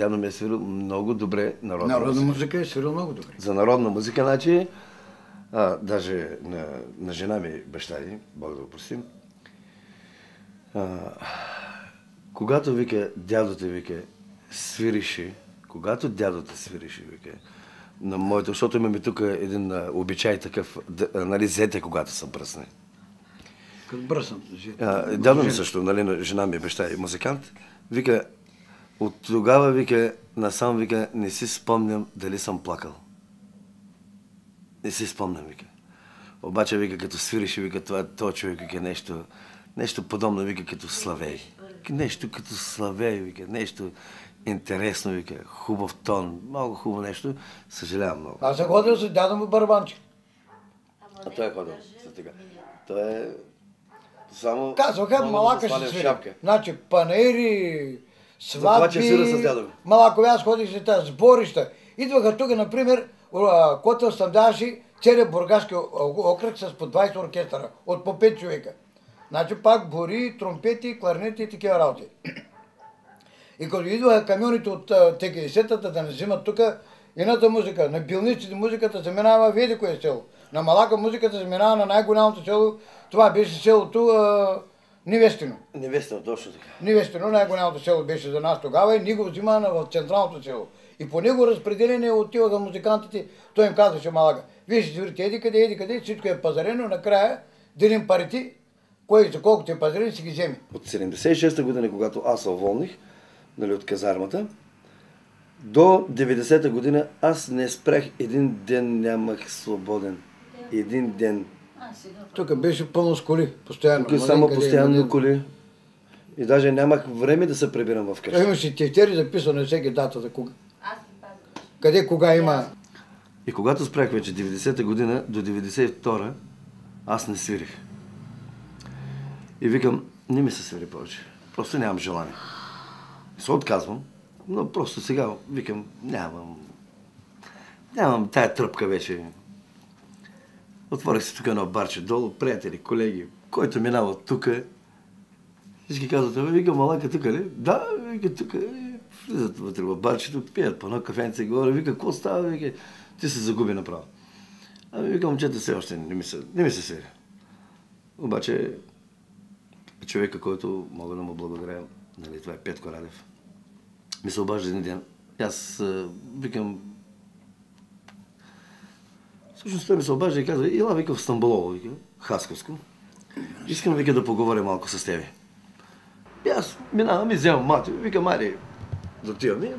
дядо ми е свирил много добре народна Народна музика. музика е свирил много добре. За народна музика, значи, даже на жена ми, баща ми, Бог да го прости, когато, вика, дядото, вика, свирише, когато дядото свирише, вика, на моето, защото имаме тук един обичай такъв, нали, зете, когато са бръсне. Като бръсам. Дядо ми също, нали, жена ми, баща и музикант, вика, от тогава, вика, насам, вика, не си спомням дали съм плакал. Не си спомням, вика. Обаче, вика, като свирише, вика, това човек, вика, нещо подобно, вика, като Славей. Нещо като Славей, вика, нещо интересно, вика, хубав тон, много хубаво нещо. Съжалявам много. Аз съм ходил с дядо му барабанчик. А той е ходил с така. Той е само... Казваха, малака ще свири. Значи, панаири, Затова, че свира с сватби, дядо ми. малакови, аз ходих с тази сборища. Идваха тук, например, котел ставдаваше целият бургаски окръг с по 20 оркестъра, от по 5 човека. Значи пак бори, тромпети, кларнети и такива работи. И като идваха камионите от ТКС-тата да не взимат тук едната музика, на билниците музиката се минава в еди кое село. На Малака музиката се минава на най-голямото село, това беше селото Невестино. Невестино, точно така. Невестино, най-голямото село беше за нас тогава и ние го взима в централното село. И по него разпределение отиваха музикантите, той им казваше Малака, вие ще свирите еди къде, всичко е пазарено, накрая делим парите, кой за колкото е пазарен, си ги вземе. От 76-та година, когато аз се уволних, нали, от казармата, до 90-та година аз не спрях, един ден нямах свободен. Един ден. Тук беше пълно с коли, постоянно. Тук само постоянно коли. И даже нямах време да се прибирам в къща. Имаше тефтери записано на всеки датата, къде, кога има. И когато спрях вече 90-та година до 92-та, аз не свирих. И викам, не ми се свири повече. Просто нямам желание. Се отказвам, но просто сега викам, нямам тая тръпка вече. Отворих се тук едно барче долу, приятели, колеги, който минава от тук. Всички казват, вика, Малака тук ли? Да, вика, тук. Влизат вътре в барчето, пият по едно кафенце, говоря, вика, какво става, вика, ти се загуби направо. Ами вика, момчета, все още не ми се свири. Обаче, човека, който мога да му благодаря, нали, това е Петко Радев, ми се обажда един ден. Аз викам, всъщност той ми се обажда и казва, ела, вика, в Стамболово, вика, Хасковско. Искам, вика, да поговоря малко с тебе. И аз минавам и вземам мати, вика, Мари, да отиваме.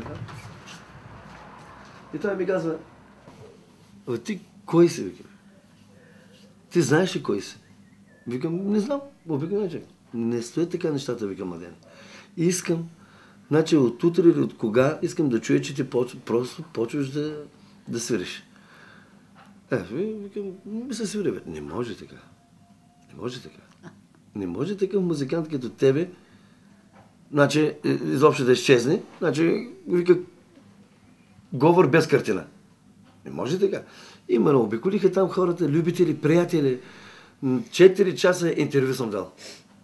И той ми казва, ти кой си, вика? Ти знаеш ли кой си? Викам, не знам, обикновен човек. Не стоят така нещата, викам, младен. И искам, значи от утре или от кога, искам да чуя, че ти просто почваш да свириш. Викам, ми се свири, бе. Не може така. Не може такъв музикант като тебе, значи, изобщо да изчезне, значи, вика, говор без картина. Не може така. Именно, обиколиха там хората, любители, приятели. 4 часа интервю съм дал.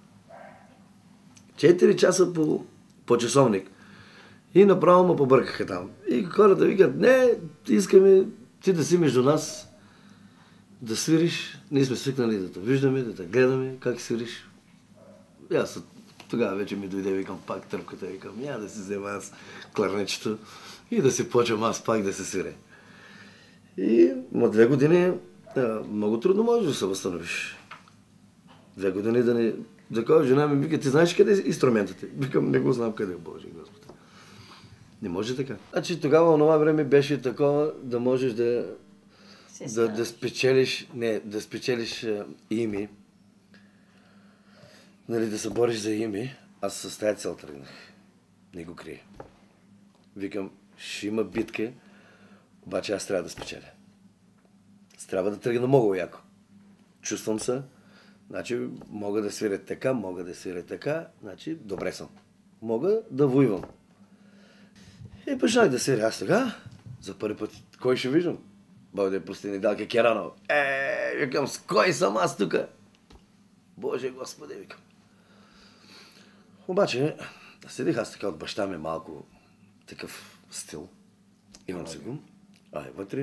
4 часа по часовник. И направо ме побъркаха там. И хората викат, не, искаме ти да си между нас, да свириш. Ние сме свикнали да те виждаме, да те гледаме, как свириш. И аз тогава вече ми дойде, викам, пак тръпката, викам, няма да си взема аз кларнечето и да си почвам аз пак да се свиря. И на 2 години много трудно можеш да се възстановиш. 2 години да не... Такова жена ми вика, ти знаеш къде е инструментът? Викам, не го знам къде е, Боже Господи. Не може така. Значи тогава, онова време беше такова да можеш да спечелиш име. Нали, да се бориш за име. Аз с тази цел тръгнах. Не го крия. Викам, ще има битка, обаче аз трябва да спечеля. Трябва да тръгна много яко. Чувствам се, значи мога да свиря така, значи добре съм. Мога да воювам. И почнах да свиря аз сега. За първи път, кой ще виждам? Бог да е прости, Недялка Керанова. Викам, с кой съм аз тука? Боже Господи, викам. Обаче, седих аз така от баща ми малко такъв стил. Имам си го. Вътре.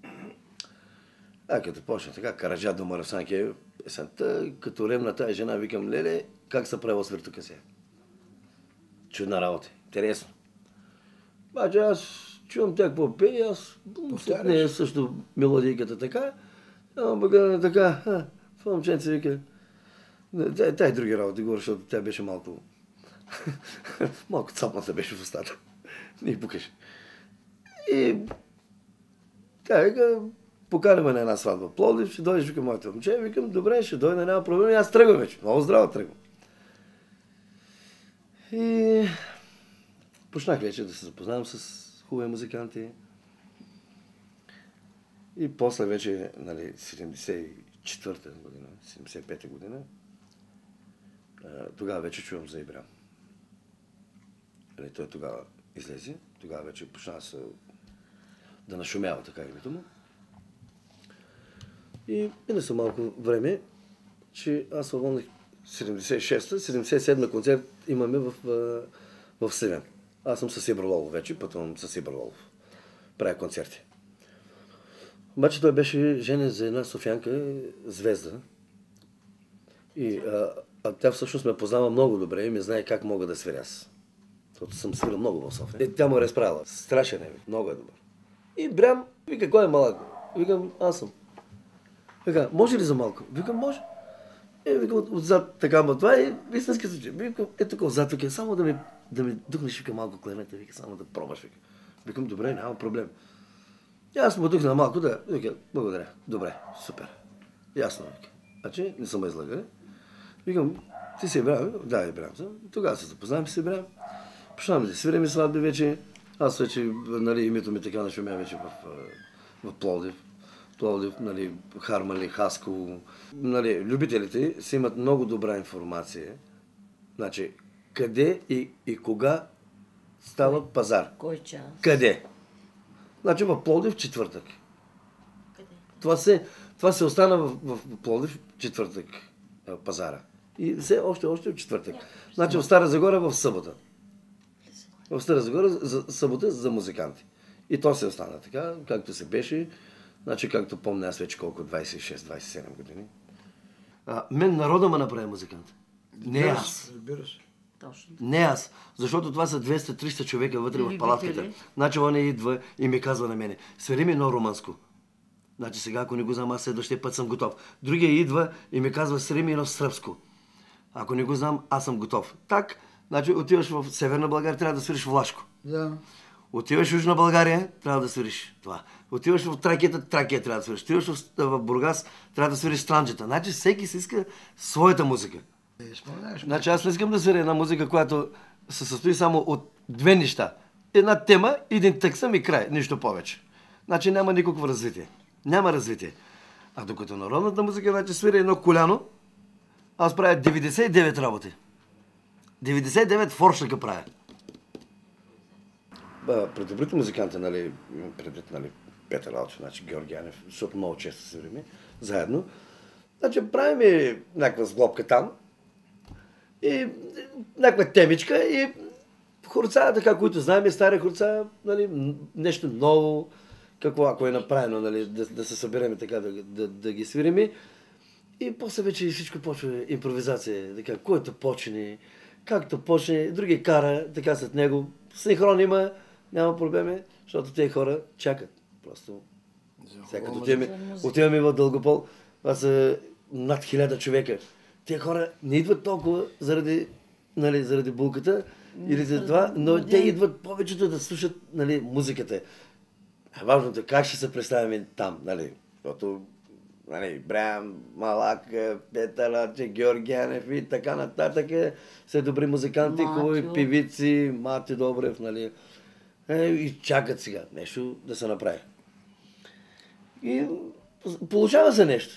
Като почна така, Караджа до Марасанке, песента, като ремна тая жена, викам, леле, как се правило свиртука сега? Чудна работа. Интересно. Баче, аз чувам тя какво пее, аз не е също мелодийката така, бъгана така, това момченце вика, тя и други работи говори, защото тя беше малко, малко цапната беше в устата. Не пукаше. И тя вика, поканаме на една сватба. Пловдив, ще дойдеш, викам, моето момче, викам, добре, ще дойде, няма проблем, и аз тръгвам вече. Много здраво тръгвам. И почнах вече да се запознавам с хубави музиканти. И после вече, 74-та година, 75-та година, тогава вече чувам за Ибрям. Той тогава излезе, тогава вече почна да нашумява така името му. И мина са малко време, че аз се вълних 76-та, 77-та концерт имаме в Сливен. Аз съм с Ибрололов вече, пътувам с Ибрололов. Правя концерти. Обаче той беше женен за една софиянка, Звезда. И тя всъщност ме познава много добре и ме знае как мога да свиря аз. Защото съм свирил много в София. Тя му е разправила. Страшен е, много е добър. И Брям, вика, кой е малък? Викам, аз съм. Вика, може ли за малко? Викам, може. Викам, отзад така, но това е истински случай. Викам, тук отзад, вика, само да ми духнеш, вика, малко клемета, вика, само да пробваш, вика. Викам, добре, няма проблем. И аз му духна малко, да, вика, благодаря, добре, супер. Ясно, вика. Значи, не съм излагали. Викам, ти си Ибрям? Да, Ибрям съм. Тогава се запознавам с Ибрям. Почнаваме да свирим сватби вече. Аз вече, името ми така нашумя вече в Пловдив. Пловдив, Хармали, Хасково. Любителите си имат много добра информация. Значи, къде и кога става пазар? Кой час? Къде? Значи в Пловдив четвъртък. Къде? Това се остана в Пловдив четвъртък пазара. И все още в четвъртък. Значи в Стара Загора в събота. В Стара Загора за събота за музиканти. И то се остана така, както се беше. Значи, както помня аз вече колко, 26-27 години. Мен народа ме направи музикант. Не аз. Точно. Не аз. Защото това са 200-300 човека вътре в палатката. Значи он идва и ми казва на мене, свири ми едно румънско. Значи сега, ако не го знам, аз следващия път съм готов. Другия идва и ми казва, свири ми едно сръбско. Ако не го знам, аз съм готов. Так, значи отиваш в Северна България, трябва да свириш влашко. Да. Отиваш в Южна България, трябва да свириш това. Отиваш в Тракия трябва да свириш. Отиваш в Бургас, трябва да свириш странджета. Значи всеки си иска своята музика. Значи аз не искам да свиря една музика, която се състои само от две неща. Една тема, един текст и край. Нищо повече. Значи няма никакво развитие. Няма развитие. А докато народната музика, значи свиря едно коляно, аз правя 99 работи. 99 форшлика правя. Пред добрите музиканти, предвид, Петър Алчев, Георги Янев, защото много често се време, заедно. Значи правим някаква сглобка там и някаква темичка и хорца, така, които знаем, стари хорца, нещо ново, какво ако е направено, да се съберем така, да ги свириме. И после вече всичко почва импровизация, така, който почне, както почне, други кара, така след него. Синхрон има, няма проблеми, защото тези хора чакат. Просто. Сега като отиваме в Дългопол, това са над 1000 човека. Тези хора не идват толкова заради булката или за това, но те идват повечето да слушат музиката. Важното е как ще се представим там, защото Брям, Малак, Петър Алчев, Георги Янев и така нататък са добри музиканти, хубави певици, Мати Добрев, и чакат сега нещо да се направи. И получава се нещо.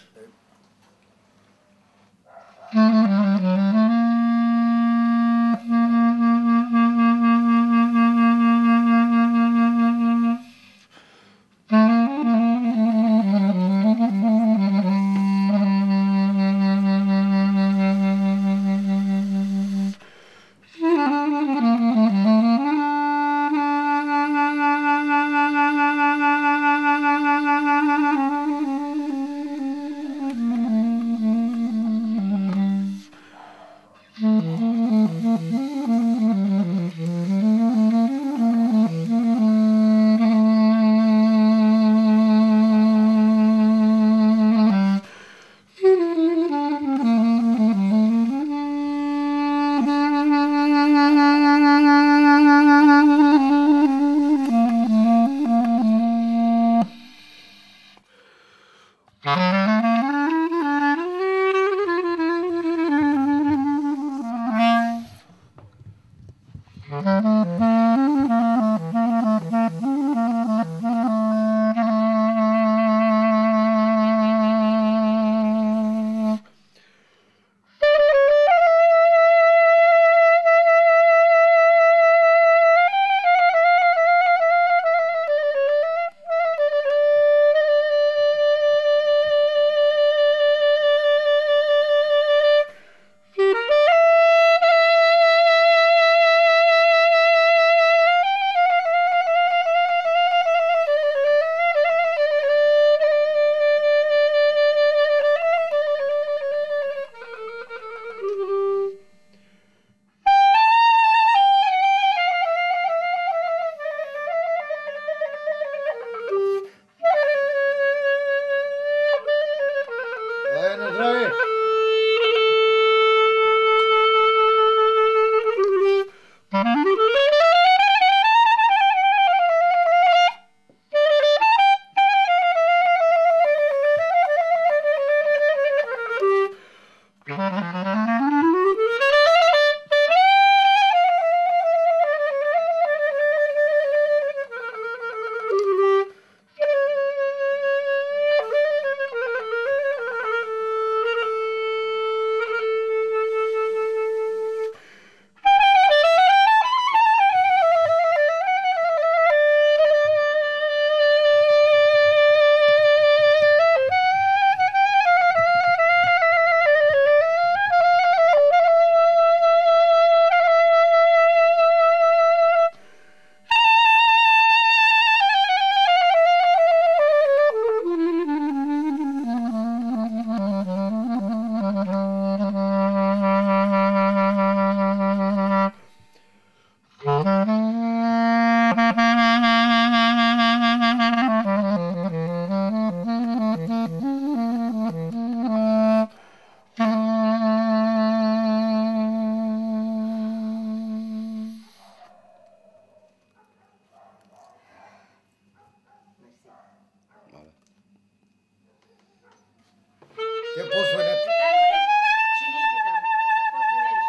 Те по-свалят. Чинийки там. Какво намериш?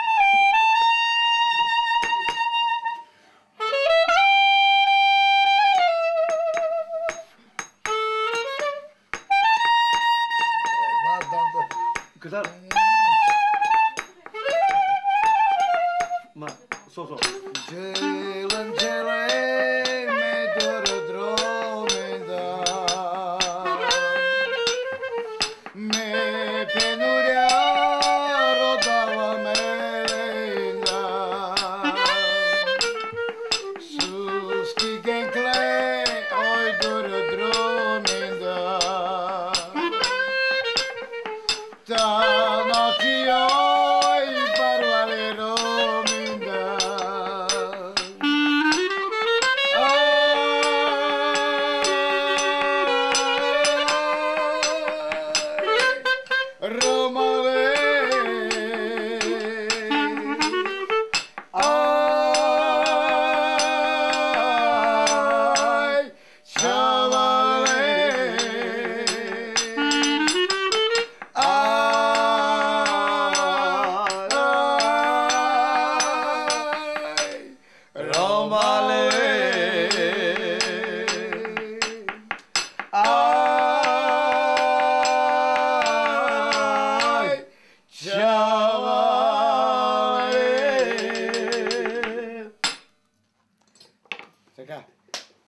Катар. Ма, со. Джелен, джелен.